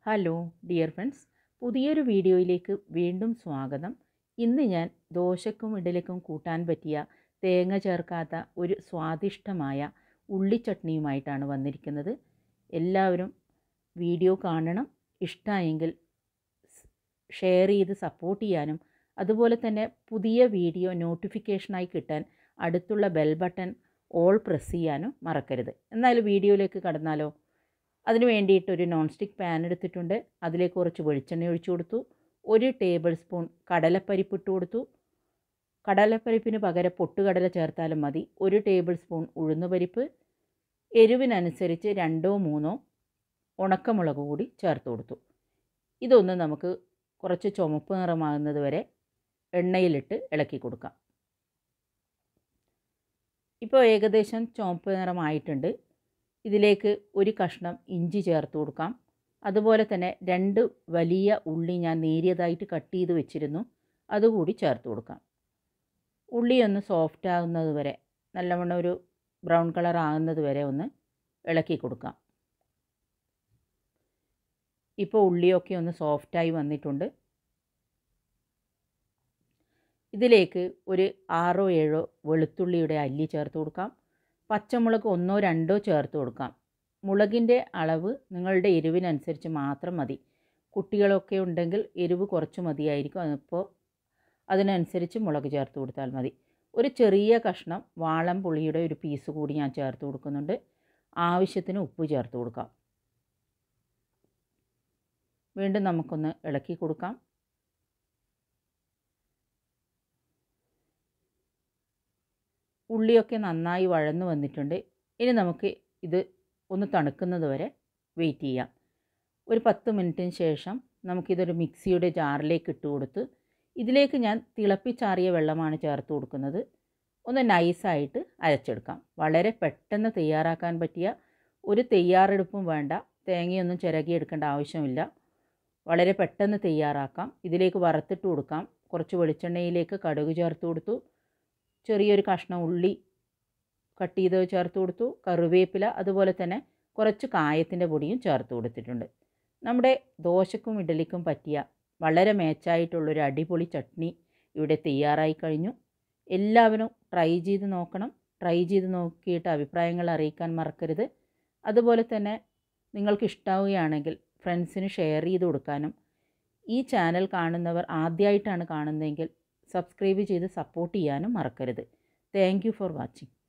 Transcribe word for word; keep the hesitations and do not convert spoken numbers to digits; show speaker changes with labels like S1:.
S1: Hello dear friends, പുതിയൊരു വീഡിയോയിലേക്ക് വീണ്ടും സ്വാഗതം. ഇന്ന് ഞാൻ ദോശക്കും ഇഡലിക്കും കൂട്ടാൻ പറ്റിയ തേങ്ങ ചേർക്കാത്ത ഒരു സ്വാദിഷ്ടമായ ഉള്ളിച്ചട്നിയുമായിട്ടാണ് വന്നിരിക്കുന്നത്. എല്ലാവരും വീഡിയോ കാണണം. ഇഷ്ടമായെങ്കിൽ ഷെയർ ചെയ്ത് സപ്പോർട്ട് ചെയ്യാനും അതുപോലെ തന്നെ പുതിയ വീഡിയോ നോട്ടിഫിക്കേഷനായി കിട്ടാൻ അടുത്തുള്ള ബെൽ ബട്ടൺ ഓൾ പ്രസ് ചെയ്യാനും മറക്കരുത്. എന്നാലും വീഡിയോയിലേക്ക് കടന്നാലോ? അതിന് വേണ്ടിയിട്ട് ഒരു നോൺ സ്റ്റിക്ക് പാൻ എടുത്തിട്ടുണ്ട്. അതിലേക്ക് കുറച്ച് വെളിച്ചെണ്ണ ഒഴിച്ചു കൊടുത്തു. ഒരു ടേബിൾ സ്പൂൺ കടലപ്പരിപ്പ് ഇട്ട് കൊടുത്തു. കടലപ്പരിപ്പിന് പകരം പൊട്ടുകടല ചേർത്താലും മതി. ഒരു ടേബിൾ സ്പൂൺ ഉഴുന്നുപരിപ്പ്, എരിവിനനുസരിച്ച് രണ്ടോ മൂന്നോ ഉണക്കമുളക് കൂടി ചേർത്ത് കൊടുത്തു. ഇതൊന്ന് നമുക്ക് കുറച്ച് ചുമപ്പ് നിറമാകുന്നത് വരെ എണ്ണയിലിട്ട് ഇളക്കി കൊടുക്കാം. ഇപ്പോൾ ഏകദേശം ചുവപ്പ് നിറമായിട്ടുണ്ട്. ഇതിലേക്ക് ഒരു കഷ്ണം ഇഞ്ചി ചേർത്ത് കൊടുക്കാം. അതുപോലെ തന്നെ രണ്ട് വലിയ ഉള്ളി ഞാൻ നേരിയതായിട്ട് കട്ട് ചെയ്ത് വെച്ചിരുന്നു, അതുകൂടി ചേർത്ത് കൊടുക്കാം. ഉള്ളി ഒന്ന് സോഫ്റ്റ് ആകുന്നത് വരെ, നല്ലവണ്ണം ഒരു ബ്രൗൺ കളർ ആകുന്നത് വരെ ഒന്ന് ഇളക്കി കൊടുക്കാം. ഇപ്പോൾ ഉള്ളിയൊക്കെ ഒന്ന് സോഫ്റ്റായി വന്നിട്ടുണ്ട്. ഇതിലേക്ക് ഒരു ആറോ ഏഴോ വെളുത്തുള്ളിയുടെ അല്ലി ചേർത്ത് കൊടുക്കാം. പച്ചമുളക് ഒന്നോ രണ്ടോ ചേർത്ത് കൊടുക്കാം. മുളകിൻ്റെ അളവ് നിങ്ങളുടെ എരിവിനനുസരിച്ച് മാത്രം മതി. കുട്ടികളൊക്കെ ഉണ്ടെങ്കിൽ എരിവ് കുറച്ച് മതിയായിരിക്കും. അപ്പോൾ അതിനനുസരിച്ച് മുളക് ചേർത്ത് കൊടുത്താൽ മതി. ഒരു ചെറിയ കഷ്ണം വാളം പുളിയുടെ ഒരു പീസ് കൂടി ഞാൻ ചേർത്ത് കൊടുക്കുന്നുണ്ട്. ആവശ്യത്തിന് ഉപ്പ് ചേർത്ത് കൊടുക്കാം. വീണ്ടും നമുക്കൊന്ന് ഇളക്കി കൊടുക്കാം. ഉള്ളിയൊക്കെ നന്നായി വഴന്നു വന്നിട്ടുണ്ട്. ഇനി നമുക്ക് ഇത് ഒന്ന് തണുക്കുന്നത് വരെ വെയിറ്റ് ചെയ്യാം. ഒരു പത്ത് മിനിറ്റിന് ശേഷം നമുക്കിതൊരു മിക്സിയുടെ ജാറിലേക്ക് ഇട്ട് കൊടുത്ത് ഇതിലേക്ക് ഞാൻ തിളപ്പിച്ചാറിയ വെള്ളമാണ് ചേർത്ത് കൊടുക്കുന്നത്. ഒന്ന് നൈസായിട്ട് അരച്ചെടുക്കാം. വളരെ പെട്ടെന്ന് തയ്യാറാക്കാൻ പറ്റിയ ഒരു തയ്യാറെടുപ്പും വേണ്ട. തേങ്ങയൊന്നും ചിരകിയെടുക്കേണ്ട ആവശ്യമില്ല. വളരെ പെട്ടെന്ന് തയ്യാറാക്കാം. ഇതിലേക്ക് വറുത്തിട്ട് കൊടുക്കാം. കുറച്ച് വെളിച്ചെണ്ണയിലേക്ക് കടുക് ചേർത്ത് കൊടുത്തു. ചെറിയൊരു കഷ്ണം ഉള്ളി കട്ട് ചെയ്ത് ചേർത്ത് കൊടുത്തു. കറിവേപ്പില, അതുപോലെ തന്നെ കുറച്ച് കായത്തിൻ്റെ പൊടിയും ചേർത്ത് കൊടുത്തിട്ടുണ്ട്. നമ്മുടെ ദോശക്കും ഇഡലിക്കും പറ്റിയ വളരെ മേച്ചായിട്ടുള്ളൊരു അടിപൊളി ചട്നി ഇവിടെ തയ്യാറായി കഴിഞ്ഞു. എല്ലാവരും ട്രൈ ചെയ്ത് നോക്കണം. ട്രൈ ചെയ്ത് നോക്കിയിട്ട് അഭിപ്രായങ്ങൾ അറിയിക്കാൻ മറക്കരുത്. അതുപോലെ തന്നെ നിങ്ങൾക്ക് ഇഷ്ടമാവുകയാണെങ്കിൽ ഫ്രണ്ട്സിന് ഷെയർ ചെയ്ത് കൊടുക്കാനും, ഈ ചാനൽ കാണുന്നവർ ആദ്യമായിട്ടാണ് കാണുന്നതെങ്കിൽ സബ്സ്ക്രൈബ് ചെയ്ത് സപ്പോർട്ട് ചെയ്യാനും മറക്കരുത്. Thank you for watching.